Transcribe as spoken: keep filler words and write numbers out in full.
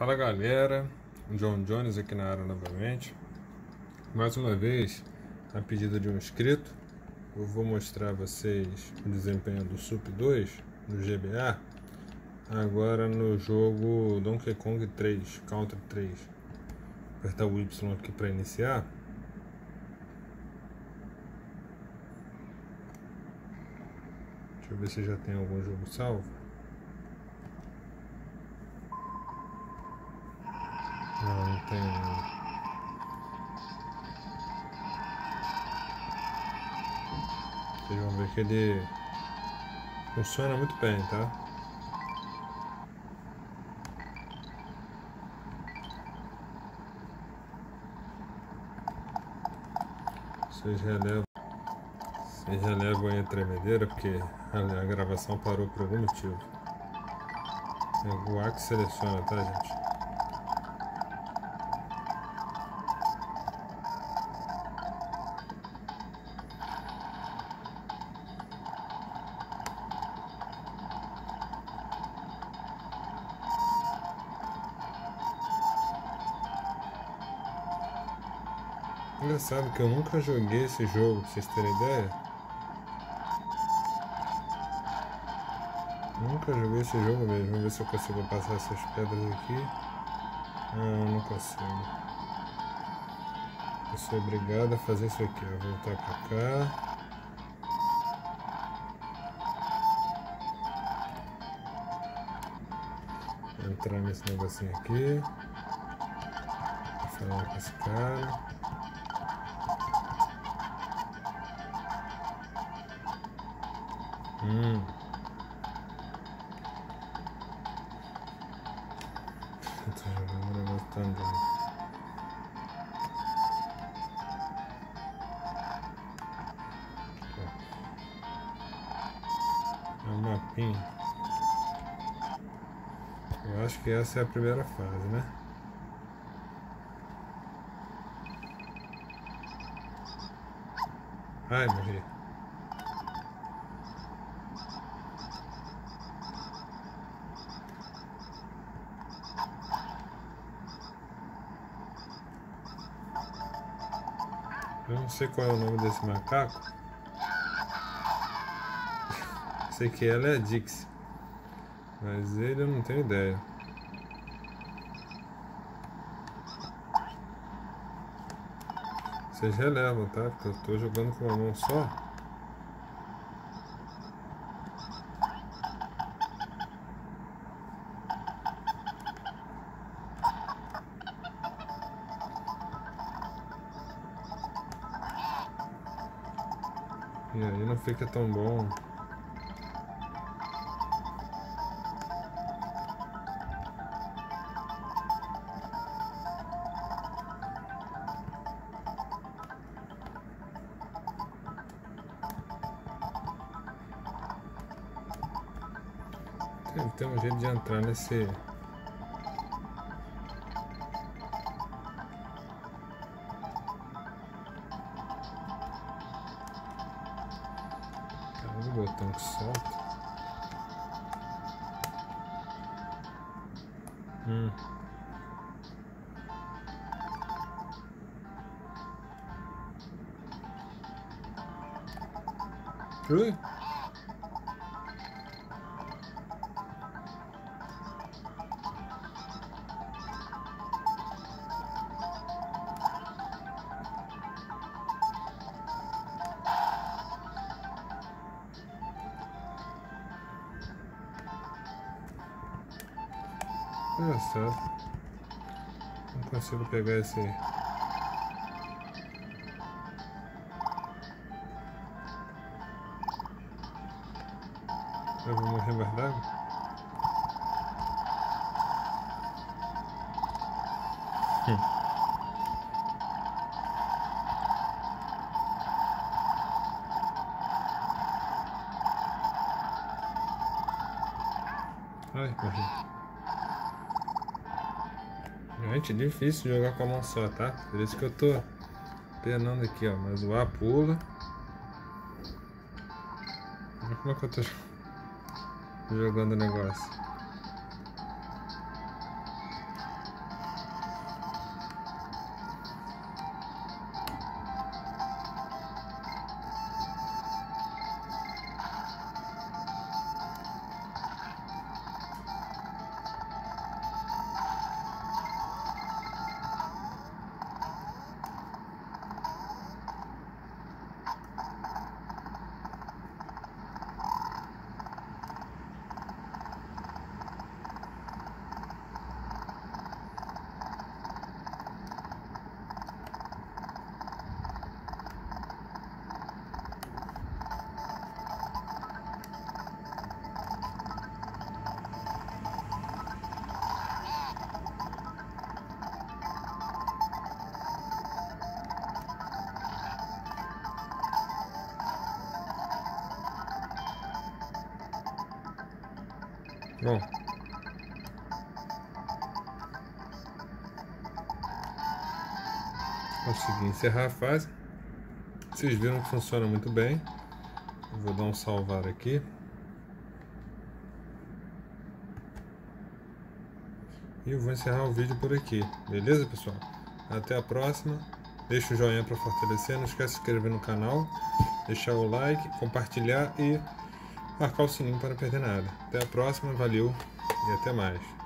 Fala galera, John Jones aqui na área novamente. Mais uma vez, a pedido de um inscrito, eu vou mostrar a vocês o desempenho do Sup dois, do G B A, agora no jogo Donkey Kong três, Country três. Vou apertar o Y aqui para iniciar. Deixa eu ver se já tem algum jogo salvo. Não, não tem não. Vocês vão ver que ele funciona muito bem, tá? Vocês relevam, vocês relevam aí a tremedeira porque a, a gravação parou por algum motivo. É o A que seleciona, tá, gente? Engraçado que eu nunca joguei esse jogo, pra vocês terem ideia. Nunca joguei esse jogo mesmo. Vamos ver se eu consigo passar essas pedras aqui. Não, não consigo. Eu sou obrigado a fazer isso aqui, ó. Voltar pra cá. Entrar nesse negocinho aqui. Falar com esse cara. Hum. Eu tô jogando um negócio tão doido. É um mapinha. Eu acho que essa é a primeira fase, né? Ai, morri. Eu não sei qual é o nome desse macaco. Sei que ela é a Dixie, mas ele eu não tenho ideia. Vocês relevam, tá? Porque eu tô jogando com uma mão só. E aí não fica tão bom. Tem, tem um jeito de entrar nesse... O botão que solta. Hum. Ui. Engraçado. Não consigo pegar esse. Eu vou morrer mais d'água? Hum. Ai, morri. Gente, é difícil jogar com a mão só, tá? Por isso que eu tô penando aqui, ó. Mas o A pula. Olha como é que eu tô jogando o negócio. Bom, consegui encerrar a fase. Vocês viram que funciona muito bem. Eu vou dar um salvar aqui. E eu vou encerrar o vídeo por aqui. Beleza, pessoal? Até a próxima. Deixa o joinha para fortalecer. Não esquece de se inscrever no canal. Deixar o like, compartilhar e marcar o sininho para não perder nada. Até a próxima. Valeu e até mais.